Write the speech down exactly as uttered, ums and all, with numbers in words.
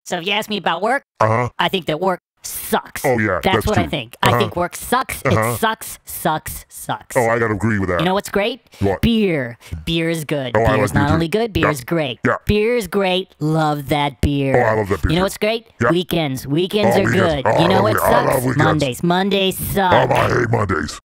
So if you ask me about work, Uh-huh. I think that work sucks. Oh, yeah, That's, that's what I true. think. Uh-huh. I think work sucks. Uh-huh. It sucks, sucks, sucks. Oh, I gotta agree with that. You know what's great? What? Beer. Beer is good. Oh, I Beer like is beer not too. only good, beer Yeah. is great. Yeah. Beer is great. Love that beer. Oh, I love that beer You know too. what's great? Yeah. Weekends. Weekends Oh, are weekends. good. Oh, you I know love what week- I love sucks? weekends. Mondays. Mondays Oh, suck. I hate Mondays.